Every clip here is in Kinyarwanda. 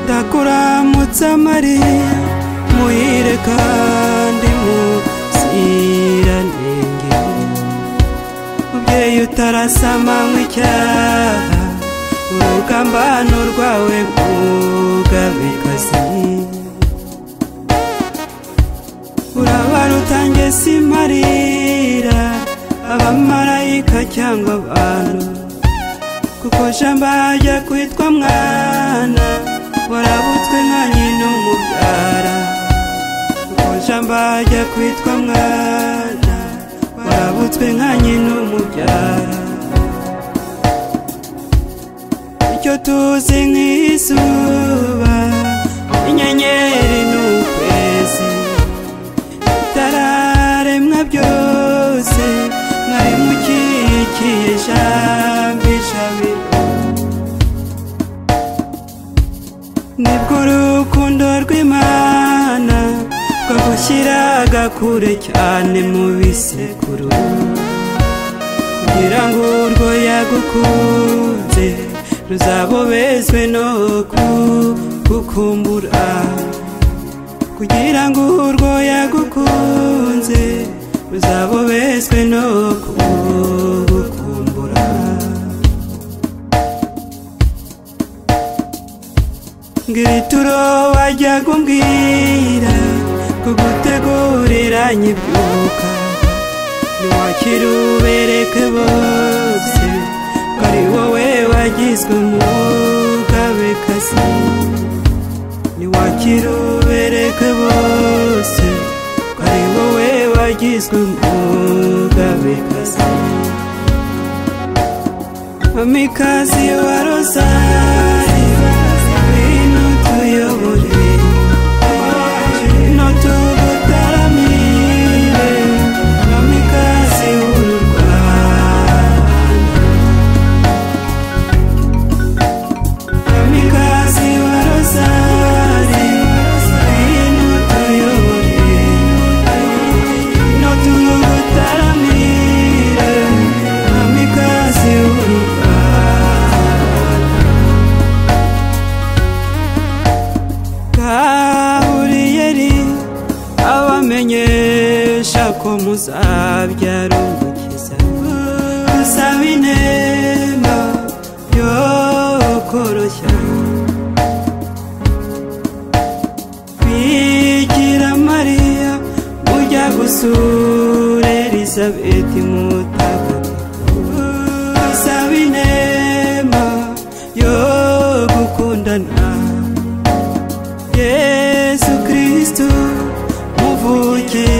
ndakuramutsa Mariya muhire kandi muziranenge mubyeyi utarasamanywe icyaha urugambano rwawe mugabekazi urabaruta nge simparira abamarayika cyangwa abantu kuko jambo ajya kwitwa mwana warabutswe nka nyina umubyara kuko jambo ajya kwitwa mwana warabutswe nka nyina umubyara icyo tuzi nk'izuba inyenyeri n'ukwezi bitararemwa byose mwari mukikiye jambishabiro nibwo urukundo rw'Imana rwagushyiraga kure cyane mu bisekuru kugira ngo urwo yagukunze ruzabobezwe no kukumbura kugira ngo urwo yagukunze ruzabobezwe no kukumbura ngituro wajyaga umbwira kugutegurira nyibyuka niwakira ubereke bose ko ari wowe wagizwe umugabekazi niwakira ubereke bose ko ari wowe wagizwe umugabekazi Mwamikazi wa Rozari ngwino tuyobore ngwino tugutaramire Mwamikazi w'u Rwanda Mwamikazi wa Rozari ngwino tuyobore ngwino tugutaramire Mwamikazi w'u Rwanda Gaburiyeli abamenyesha ko muzabyara umukiza dusaba inema yo koroshya Bikira Mariya ujya gusura Elizabeti mutagatifu dusaba inema yo gukundana Yesu Kristo muvuke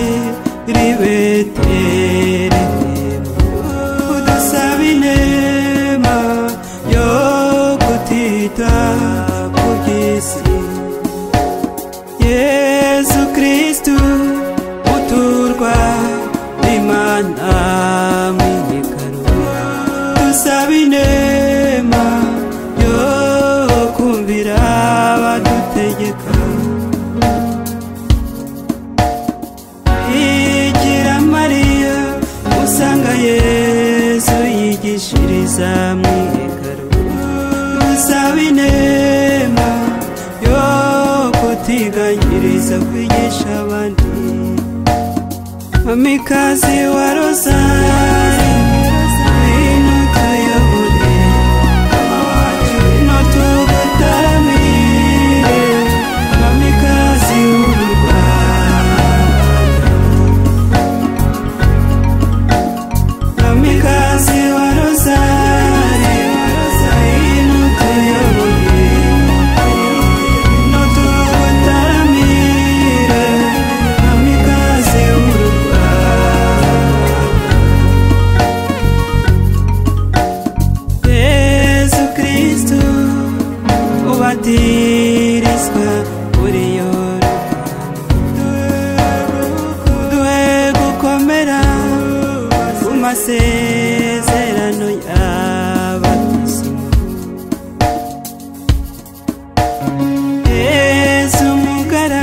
ribeterehemu udusaba inema yo kutita ku by'isi Yesu Kristo uturwa n'Imana mw'imikaro dusaba inema yo kumvira abadutegeka Bikira Mariya usanga Yesu yigishiriza mw'ihekaro dusaba inema yo kutiganyiriza kwigisha abandi Mwamikazi wa Rozari ngwino tuyobore ngwino tugutaramire Mwamikazi w'u Rwanda Mwamikazi wa Rozari ngwino tuyobore ngwino tugutaramire Mwamikazi w'u Rwanda Yesu Kristo ubatirizwa muri Yorodani duhe gukomera ku masezerano y'abatisimu Yesu mugara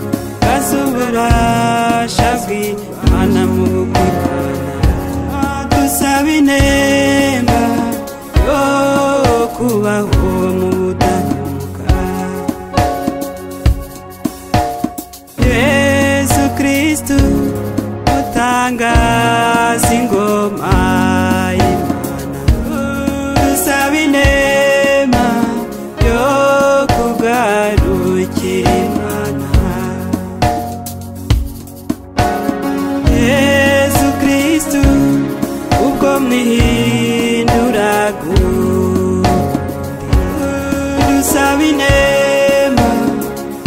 azubasha bw'Imana mu bw'Imana dusaba inema yo kubaho mu budahemuka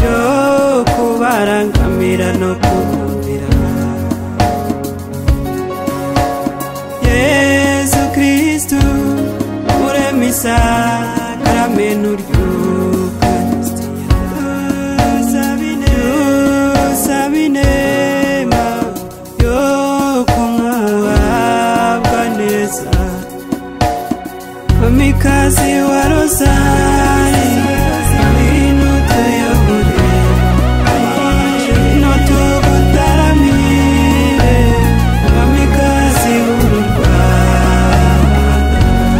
yo kubarangamira no kumvira. Yesu Kristu urema isakaramentu ry'Ukaristiya, dusaba inema yo kumuhabwa neza. Mwamikazi wa rozari ngwino utuyobore, ngwino tugutaramire, mwamikazi w'u Rwanda.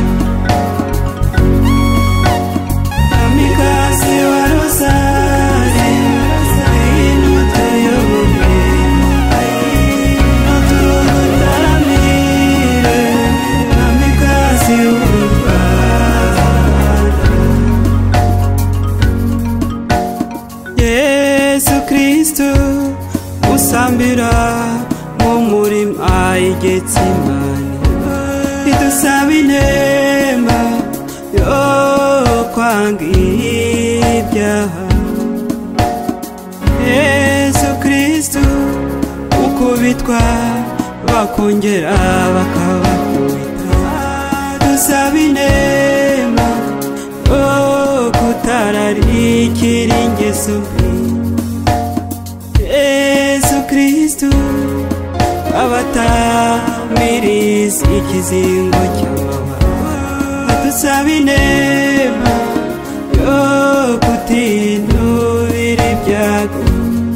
Mwamikazi wa rozari ngwino utuyobore, ngwino tugutaramire, mwamikazi w'u Yesu Kristu usambira mu murima w'Igetsemani, idusaba inema yo kwanga ibyaha. Yesu Kristu ukubitwa bakongera bakabakubita, dusaba inema yo kutararikira ingeso mbi. Yesu Kristu abatamiriza ikizingo cy'amahwa, adusaba inema yo kutinubira ibyago.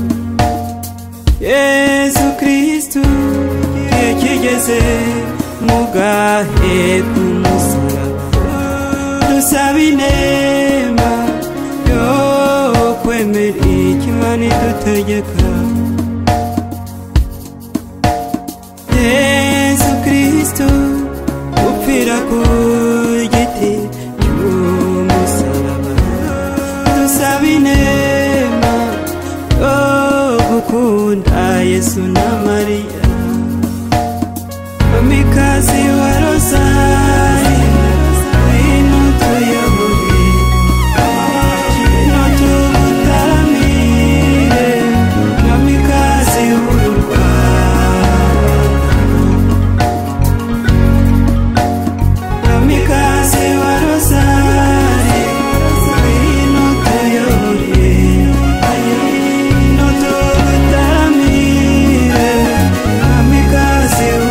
Yesu Kristu igihe kigeze mugahe k'umusaraba, dusaba inema yo kwemera icyo Imana idutegeka. Yesu Kristu upfira ku giti cy'umusaraba, dusaba inema yo gukunda Yesu na Mariya. Mwamikazi wa rozari ngwino utuyobore, ngwino tugutaramire, mwamikazi w'u Rwanda. Mwamikazi wa rozari ngwino utuyobore, ngwino tugutaramire, mwamikazi w'u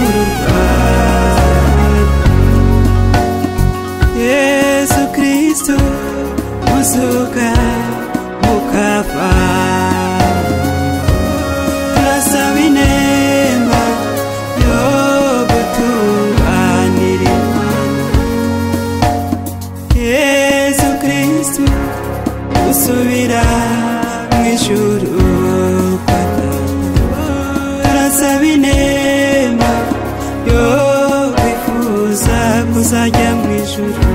Rwanda. Yesu Kristu muzuka mukava, turasaba inema yo gutunganira Imana. Yesu Kristu usubira mu ijuru kwa Data, turasaba inema yo kwifuza kuzajya mu ijuru.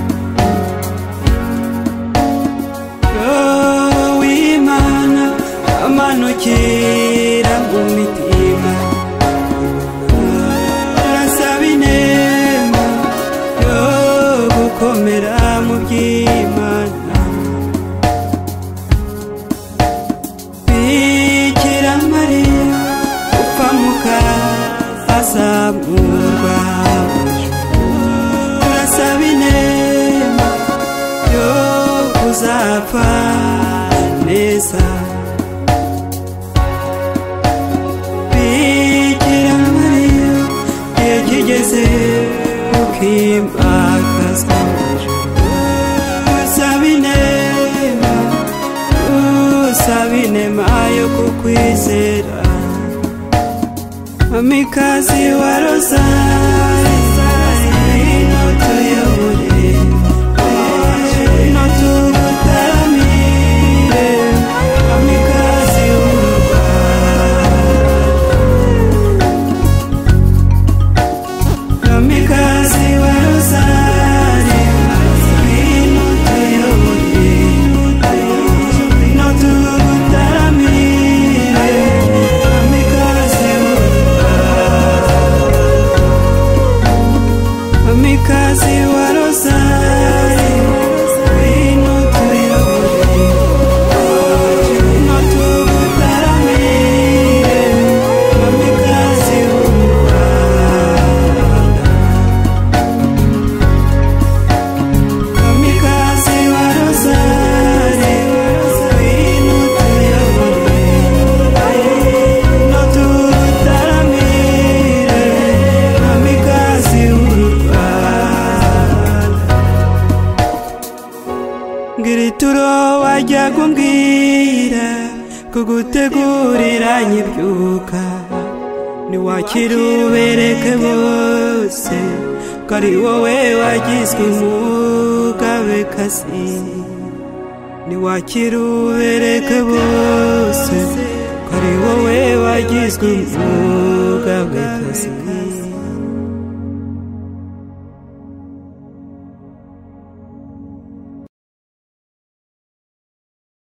W'Imana amanukira mu mitima, turasaba inema yo gukomera mu by'Imana. Bikira Mariya upfa mukazamurwa mu ijuru, turasaba inema yo kuzapfa neza. Bikira Mariya igihe kigeze ukimakazwa mu ijuru, dusaba inema, dusaba inema yo kukwizera. Mwamikazi wa rozari ngwino utuyobore, ngwino tugutaramire, mwamikazi w'u Rwanda. Mwamikazi wa rozari ngwino utuyobore, ngwino tugutaramire, mwamikazi w'u Rwanda. ituro wajya kumbwira kugutegurira nyibyuka niwakira ubereke bose ko ari wowe wagizwe umugabekazi niwakira ubereke bose ko ari wowe wagizwe umugabekazi